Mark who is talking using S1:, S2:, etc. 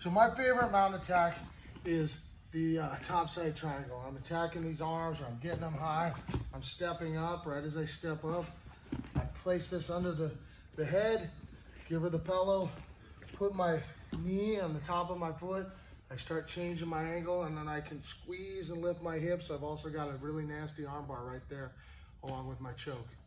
S1: So my favorite mount attack is the top side triangle. I'm attacking these arms, or I'm getting them high. I'm stepping up. Right as I step up, I place this under the head, give her the pillow, put my knee on the top of my foot. I start changing my angle, and then I can squeeze and lift my hips. I've also got a really nasty arm bar right there along with my choke.